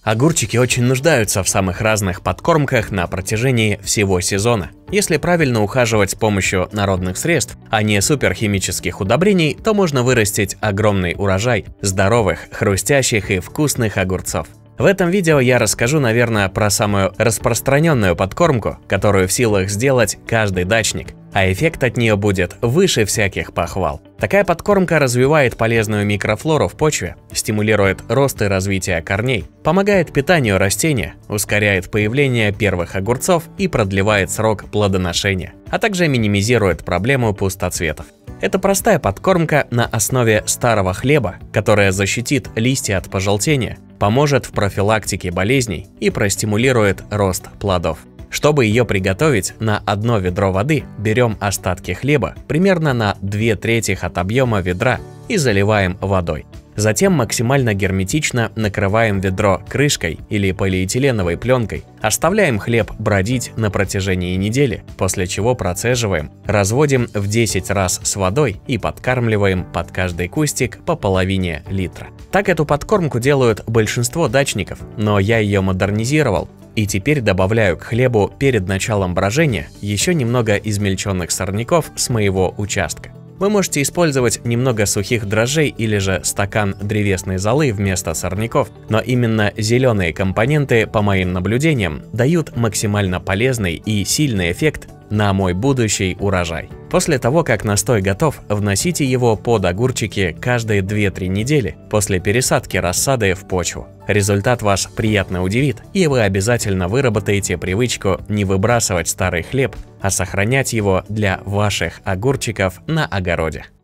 Огурчики очень нуждаются в самых разных подкормках на протяжении всего сезона. Если правильно ухаживать с помощью народных средств, а не суперхимических удобрений, то можно вырастить огромный урожай здоровых, хрустящих и вкусных огурцов. В этом видео я расскажу, наверное, про самую распространенную подкормку, которую в силах сделать каждый дачник, а эффект от нее будет выше всяких похвал. Такая подкормка развивает полезную микрофлору в почве, стимулирует рост и развитие корней, помогает питанию растения, ускоряет появление первых огурцов и продлевает срок плодоношения, а также минимизирует проблему пустоцветов. Это простая подкормка на основе старого хлеба, которая защитит листья от пожелтения, поможет в профилактике болезней и простимулирует рост плодов. Чтобы ее приготовить, на одно ведро воды берем остатки хлеба, примерно на 2/3 от объема ведра, и заливаем водой. Затем максимально герметично накрываем ведро крышкой или полиэтиленовой пленкой, оставляем хлеб бродить на протяжении недели, после чего процеживаем, разводим в 10 раз с водой и подкармливаем под каждый кустик по половине литра. Так эту подкормку делают большинство дачников, но я ее модернизировал и теперь добавляю к хлебу перед началом брожения еще немного измельченных сорняков с моего участка. Вы можете использовать немного сухих дрожжей или же стакан древесной золы вместо сорняков, но именно зеленые компоненты, по моим наблюдениям, дают максимально полезный и сильный эффект на мой будущий урожай. После того, как настой готов, вносите его под огурчики каждые 2-3 недели после пересадки рассады в почву. Результат вас приятно удивит, и вы обязательно выработаете привычку не выбрасывать старый хлеб, а сохранять его для ваших огурчиков на огороде.